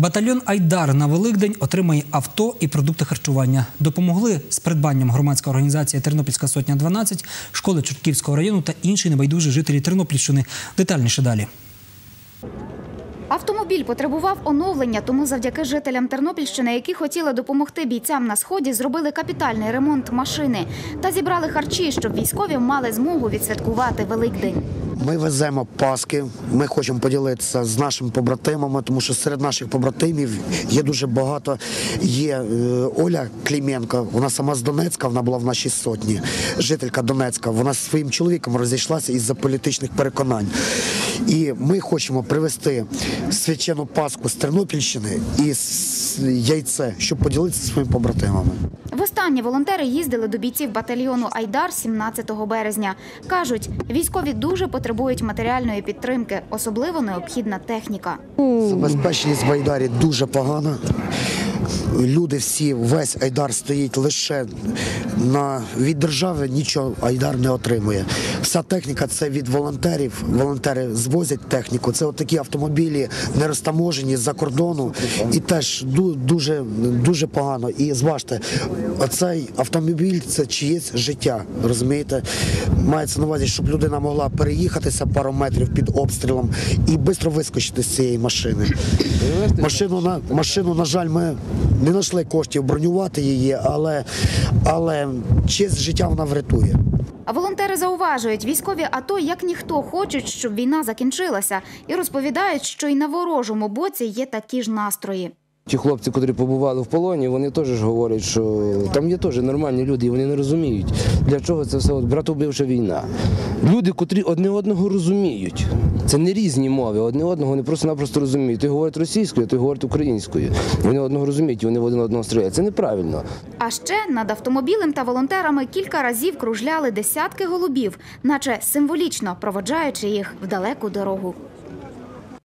Батальйон «Айдар» на Великдень отримає авто і продукти харчування. Допомогли з придбанням громадська організація «Тернопільська сотня-12», школи Чортківського району та інші небайдужі жителі Тернопільщини. Детальніше далі. Автомобіль потребував оновлення, тому завдяки жителям Тернопільщини, які хотіли допомогти бійцям на Сході, зробили капітальний ремонт машини та зібрали харчі, щоб військові мали змогу відсвяткувати Великдень. Ми веземо паски, ми хочемо поділитися з нашими побратимами, тому що серед наших побратимів є дуже багато. Є Оля Клименко, вона сама з Донецька, вона була в нашій сотні, жителька Донецька. Вона зі своїм чоловіком розійшлася із-за політичних переконань. І ми хочемо привезти свячену паску з Тернопільщини і яйце, щоб поділитися зі своїми побратимами. Востаннє волонтери їздили до бійців батальйону «Айдар» 17 березня. Кажуть, військові дуже потребують матеріальної підтримки, особливо необхідна техніка. Забезпеченість в «Айдарі» дуже погана. Люди всі, весь «Айдар» стоїть лише від держави, нічого «Айдар» не отримує. Вся техніка – це від волонтерів. Волонтери звозять техніку. Це такі автомобілі не розтаможені з-за кордону. І теж дуже погано. І зважте, оцей автомобіль – це чиєсь життя, розумієте? Мається на увазі, щоб людина могла переїхатися пару метрів під обстрілом і швидко вискочити з цієї машини. Машину, на жаль, ми не знайшли коштів бронювати її, але честь життя вона врятує. А волонтери зауважують, військові АТО як ніхто хочуть, щоб війна закінчилася. І розповідають, що і на ворожому боці є такі ж настрої. Ті хлопці, які побували в полоні, вони теж говорять, що там є теж нормальні люди, і вони не розуміють, для чого це все братовбивча війна. Люди, котрі одне одного розуміють. Це не різні мови, одне одного вони просто-напросто розуміють. Ти говорить російською, ти говорить українською. Вони одного розуміють, і вони в один одного стріляють. Це неправильно. А ще над автомобілем та волонтерами кілька разів кружляли десятки голубів, наче символічно проводжаючи їх в далеку дорогу.